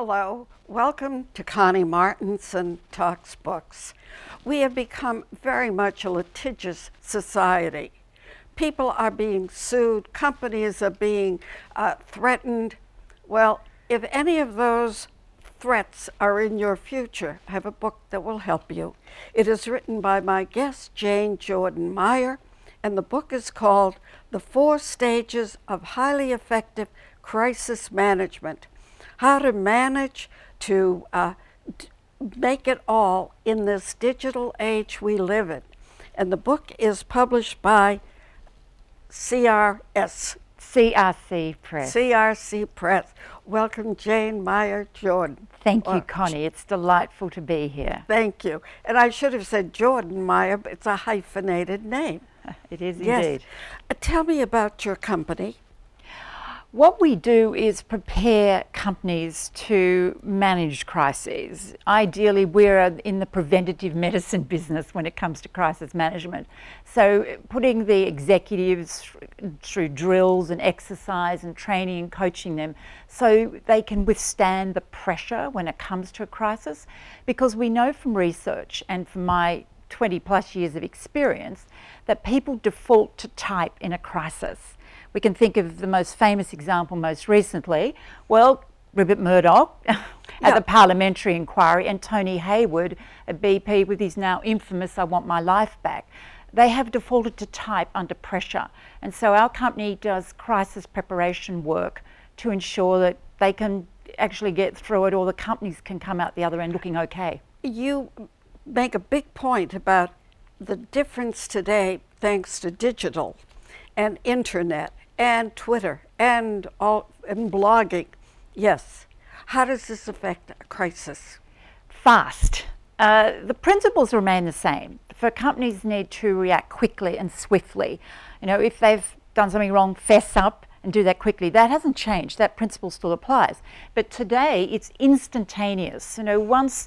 Hello, welcome to Connie Martinson Talks Books. We have become very much a litigious society. People are being sued, companies are being threatened. Well, if any of those threats are in your future, I have a book that will help you. It is written by my guest, Jane Jordan Meyer, and the book is called The 4 Stages of Highly Effective Crisis Management: How to Manage to Make It All in This Digital Age We Live in. And the book is published by CRC Press. CRC Press. Welcome, Jane Meyer Jordan. Thank you, Connie. It's delightful to be here. Thank you. And I should have said Jordan Meyer, but it's a hyphenated name. It is yes. Indeed. Tell me about your company. What we do is prepare companies to manage crises. Ideally, we're in the preventative medicine business when it comes to crisis management. So putting the executives through drills and exercise and training and coaching them so they can withstand the pressure when it comes to a crisis. Because we know from research and from my 20 plus years of experience that people default to type in a crisis. We can think of the most famous example most recently, well, Rupert Murdoch at the parliamentary inquiry, and Tony Hayward at BP with his now infamous "I want my life back." They have defaulted to type under pressure. And so our company does crisis preparation work to ensure that they can actually get through it, or the companies can come out the other end looking okay. You make a big point about the difference today thanks to digital and internet and Twitter and blogging. Yes. How does this affect a crisis? Fast. The principles remain the same. For companies need to react quickly and swiftly. You know, if they've done something wrong, fess up and do that quickly. That hasn't changed. That principle still applies. But today it's instantaneous. You know, once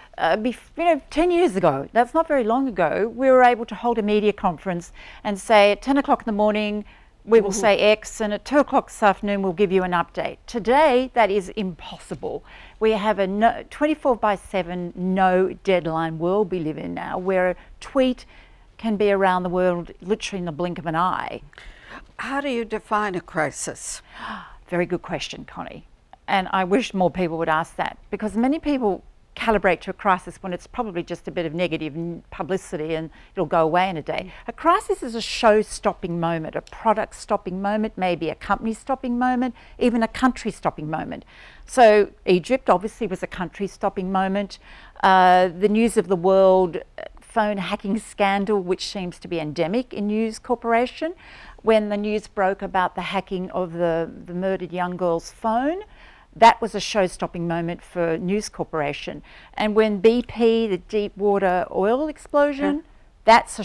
10 years ago, that's not very long ago, we were able to hold a media conference and say at 10 o'clock in the morning, we will say X, and at 2 o'clock this afternoon, we'll give you an update. Today, that is impossible. We have a 24/7, no deadline world we live in now, where a tweet can be around the world literally in the blink of an eye. How do you define a crisis? Very good question, Connie. And I wish more people would ask that, because many people calibrate to a crisis when it's probably just a bit of negative publicity and it'll go away in a day. A crisis is a show-stopping moment, a product-stopping moment, maybe a company-stopping moment, even a country-stopping moment. So Egypt obviously was a country-stopping moment. The News of the World phone hacking scandal, which seems to be endemic in News Corporation, when the news broke about the hacking of the murdered young girl's phone, that was a show-stopping moment for News Corporation. And when BP, the Deepwater oil explosion, that's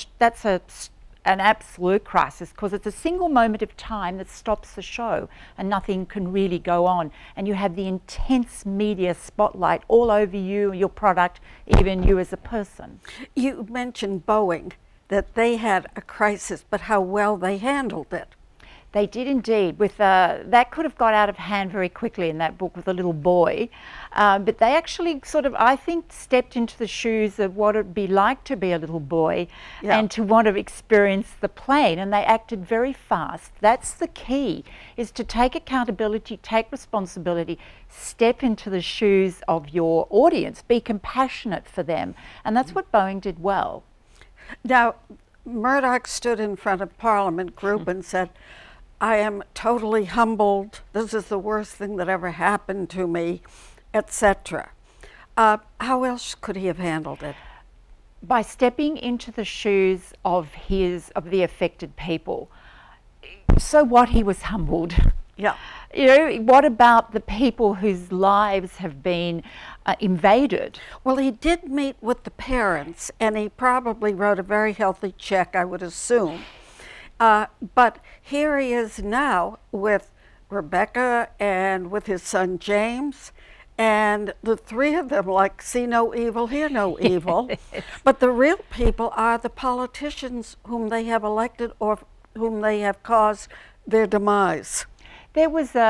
an absolute crisis, because it's a single moment of time that stops the show and nothing can really go on. And you have the intense media spotlight all over you, your product, even you as a person. You mentioned Boeing, that they had a crisis, but how well they handled it. They did indeed. That could have got out of hand very quickly in that book with a little boy. But they actually sort of, I think, stepped into the shoes of what it would be like to be a little boy and to want to experience the plane. And they acted very fast. That's the key, is to take accountability, take responsibility, step into the shoes of your audience, be compassionate for them. And that's what Boeing did well. Now, Murdoch stood in front of Parliament Group and said, "I am totally humbled. This is the worst thing that ever happened to me," etc. How else could he have handled it? By stepping into the shoes of the affected people. So what, he was humbled. Yeah. You know, what about the people whose lives have been invaded? Well, he did meet with the parents, and he probably wrote a very healthy check, I would assume. But here he is now with Rebecca and with his son James, and the three of them like see no evil, hear no evil. But the real people are the politicians whom they have elected or whom they have caused their demise. There was a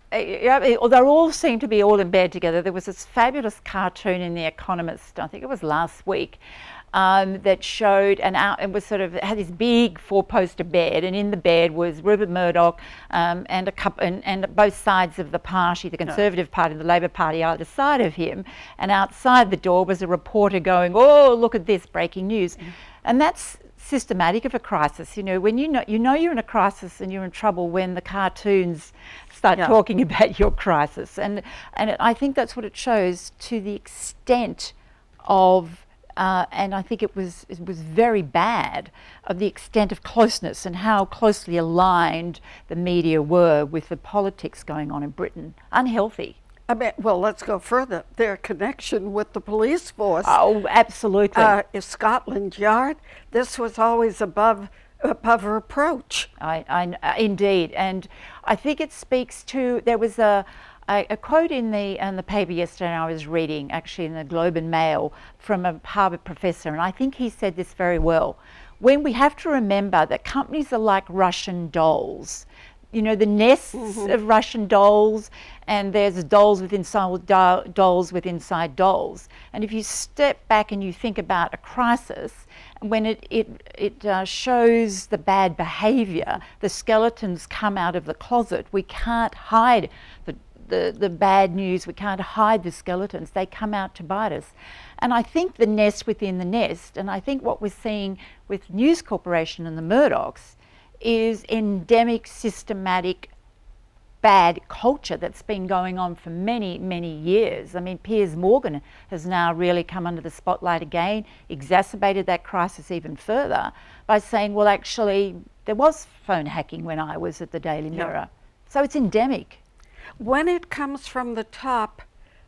they all seem to be all in bed together. There was this fabulous cartoon in The Economist, I think it was last week, that showed it was sort of, it had this big four-poster bed, and in the bed was Rupert Murdoch and a couple, and both sides of the party, the Conservative Party, the Labor Party, either side of him, and outside the door was a reporter going, "Oh, look at this, breaking news," and that's systematic of a crisis. You know, when you know you're in a crisis and you're in trouble when the cartoons start talking about your crisis, and I think that's what it shows, to the extent of. And I think it was very bad, of the extent of closeness and how closely aligned the media were with the politics going on in Britain. Unhealthy. I mean, well, let's go further. Their connection with the police force. Oh, absolutely. Is Scotland Yard. This was always above reproach. Indeed, and I think it speaks to. There was a quote in the paper yesterday I was reading, actually in the Globe and Mail, from a Harvard professor, and I think he said this very well. When we have to remember that companies are like Russian dolls. You know, the nests of Russian dolls, and there's dolls within dolls with inside dolls. And if you step back and you think about a crisis, when it shows the bad behaviour, the skeletons come out of the closet. We can't hide the bad news, we can't hide the skeletons, they come out to bite us. And I think the nest within the nest, and I think what we're seeing with News Corporation and the Murdochs, is endemic, systematic, bad culture that's been going on for many, many years. I mean, Piers Morgan has now really come under the spotlight again, exacerbated that crisis even further by saying, well, actually, there was phone hacking when I was at the Daily Mirror. So it's endemic. When it comes from the top,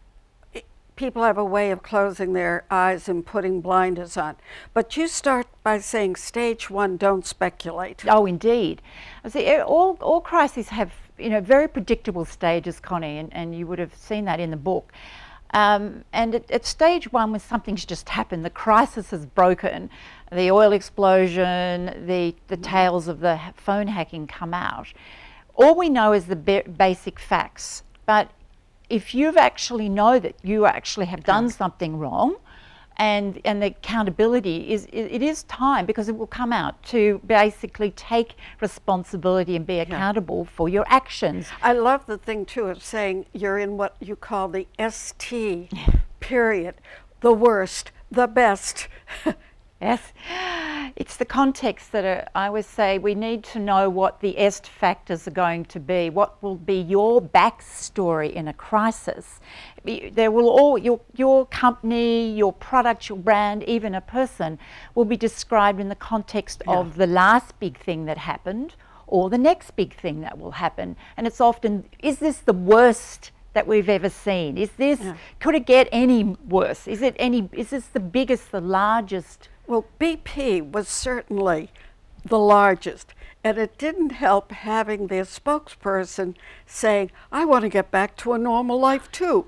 people have a way of closing their eyes and putting blinders on. But you start by saying, stage one, don't speculate. Oh, indeed. See, all crises have, you know, very predictable stages, Connie, and you would have seen that in the book. And at stage one, when something's just happened, the crisis has broken, the oil explosion, the tales of the phone hacking come out. All we know is the basic facts, but if you've actually know that you actually have done something wrong, and the accountability it is time, because it will come out, to basically take responsibility and be accountable for your actions. I love the thing too of saying you're in what you call the ST period, the worst, the best. Yes, it's the context that I always say we need to know what the est factors are going to be. What will be your backstory in a crisis? There will your company, your product, your brand, even a person will be described in the context of the last big thing that happened or the next big thing that will happen. And it's often, is this the worst that we've ever seen? Is this, could it get any worse? Is this the biggest, the largest? Well, BP was certainly the largest, and it didn't help having their spokesperson saying, I want to get back to a normal life too.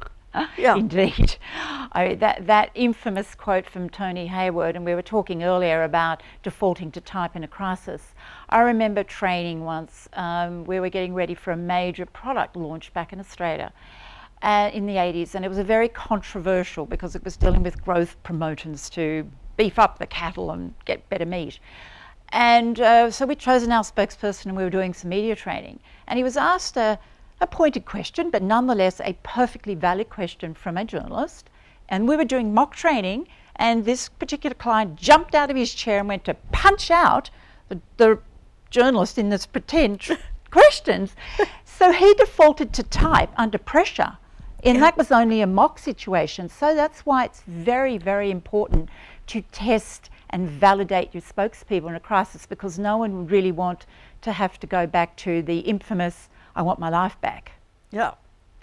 Indeed. That infamous quote from Tony Hayward, and we were talking earlier about defaulting to type in a crisis. I remember training once, we were getting ready for a major product launch back in Australia in the 80s, and it was a very controversial, because it was dealing with growth promoters to beef up the cattle and get better meat. And so we'd chosen our spokesperson, and we were doing some media training. And he was asked a pointed question, but nonetheless a perfectly valid question from a journalist. And we were doing mock training, and this particular client jumped out of his chair and went to punch out the journalist in this pretend questions. So he defaulted to type under pressure. And that was only a mock situation. So that's why it's very, very important to test and validate your spokespeople in a crisis, because no one would really want to have to go back to the infamous, I want my life back. Yeah.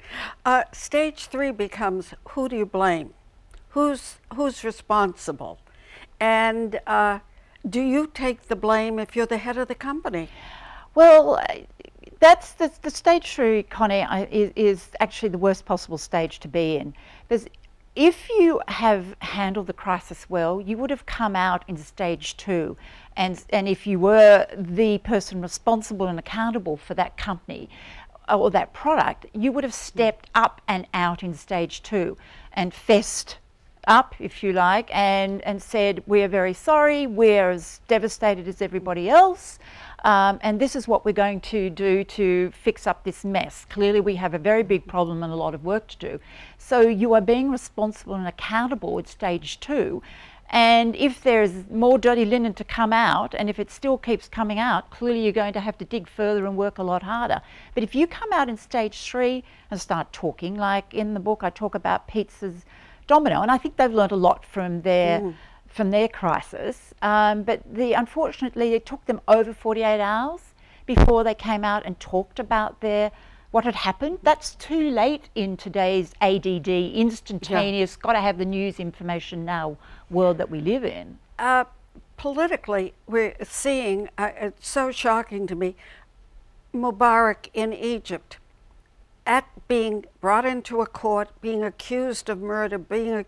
Stage three becomes, who do you blame? Who's responsible? And do you take the blame if you're the head of the company? Well, that's the stage three, Connie, is actually the worst possible stage to be in. Because if you have handled the crisis well, you would have come out in stage two. And if you were the person responsible and accountable for that company, or that product, you would have stepped up and out in stage 2 and fessed up, if you like, and said, we're very sorry, we're as devastated as everybody else, and this is what we're going to do to fix up this mess. Clearly we have a very big problem and a lot of work to do. So you are being responsible and accountable at stage 2. And if there's more dirty linen to come out, and if it still keeps coming out, clearly you're going to have to dig further and work a lot harder. But if you come out in stage 3 and start talking, like in the book I talk about Pizza's Domino, and I think they've learned a lot from their crisis, but unfortunately it took them over 48 hours before they came out and talked about what had happened. That's too late in today's ADD, instantaneous, got to have the news information now world that we live in. Politically, we're seeing, it's so shocking to me, Mubarak in Egypt, at being brought into a court, being accused of murder,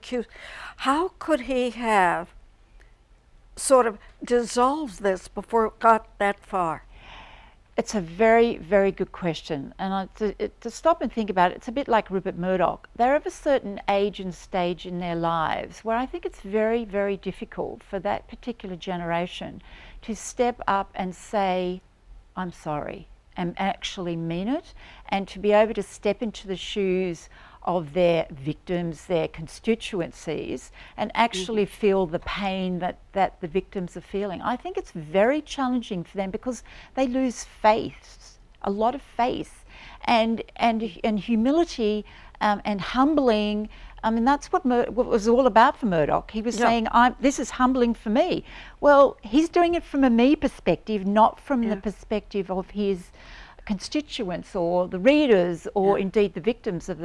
how could he have sort of dissolved this before it got that far? It's a very, very good question. And to stop and think about it, it's a bit like Rupert Murdoch. They're of a certain age and stage in their lives where I think it's very, very difficult for that particular generation to step up and say, I'm sorry, and actually mean it, and to be able to step into the shoes of their victims, their constituencies, and actually feel the pain that the victims are feeling. I think it's very challenging for them because they lose faith, a lot of faith, and humility, and humbling. I mean, that's what it was all about for Murdoch. He was saying, this is humbling for me. Well, he's doing it from a me perspective, not from the perspective of his constituents or the readers or indeed the victims of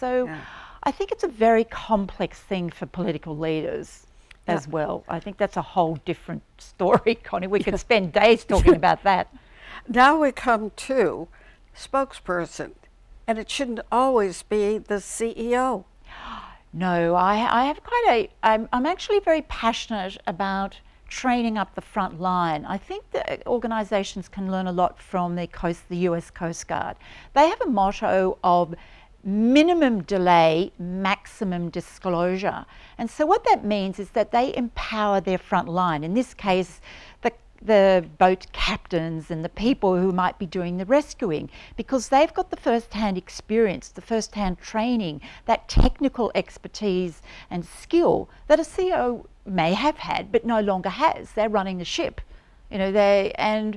I think it's a very complex thing for political leaders as well. I think that's a whole different story, Connie. We could spend days talking about that. Now we come to spokesperson, and it shouldn't always be the CEO. No, I have I'm actually very passionate about training up the front line. I think that organisations can learn a lot from the US Coast Guard. They have a motto of minimum delay, maximum disclosure. And so what that means is that they empower their front line. In this case, the boat captains and the people who might be doing the rescuing, because they've got the first-hand experience, the first-hand training, that technical expertise and skill that a CEO may have had but no longer has. They're running the ship, they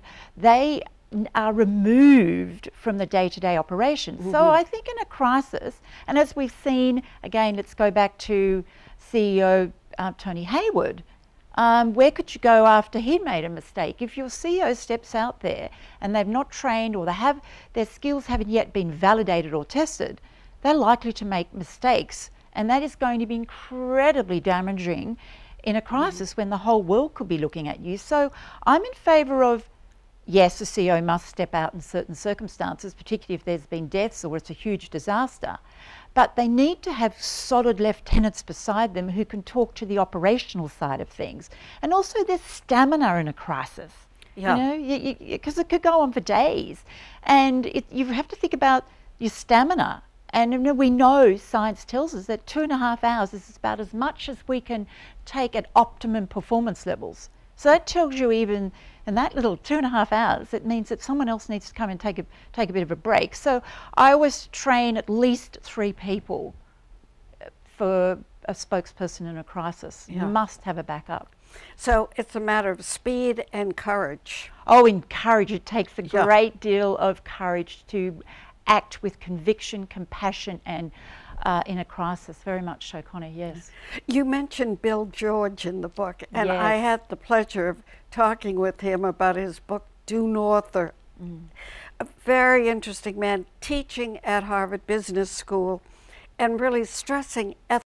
are removed from the day-to-day operations. So I think in a crisis, and as we've seen, again, let's go back to CEO Tony Hayward, where could you go after he'd made a mistake? If your CEO steps out there and they've not trained, or their skills haven't yet been validated or tested, they're likely to make mistakes, and that is going to be incredibly damaging in a crisis when the whole world could be looking at you. So I'm in favour of, yes, the CEO must step out in certain circumstances, particularly if there's been deaths or it's a huge disaster. But they need to have solid lieutenants beside them who can talk to the operational side of things. And also there's stamina in a crisis. Because it could go on for days. And you have to think about your stamina. And we know, science tells us that 2.5 hours is about as much as we can take at optimum performance levels. So that tells you even in that little 2.5 hours, it means that someone else needs to come and take a bit of a break. So I always train at least 3 people for a spokesperson in a crisis. You must have a backup. So it's a matter of speed and courage. Oh, in courage. It takes a great deal of courage to act with conviction, compassion, and in a crisis, very much so, Connie, yes. You mentioned Bill George in the book, and I had the pleasure of talking with him about his book, Due North. A very interesting man, teaching at Harvard Business School and really stressing ethics.